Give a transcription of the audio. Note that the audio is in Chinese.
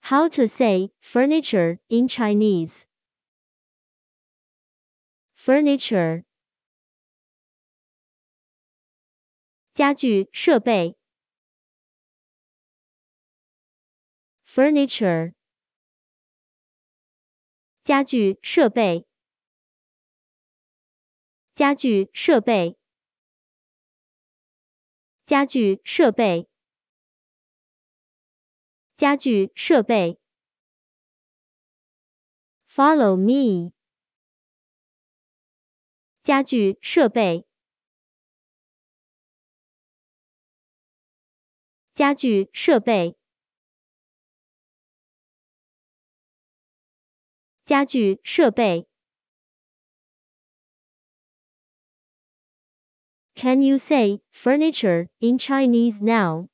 How to say furniture in Chinese? Furniture. 家具设备。Furniture. 家具设备。家具设备。家具设备。家具设备。Follow me. 家具设备。家具设备。家具设备。Can you say furniture in Chinese now?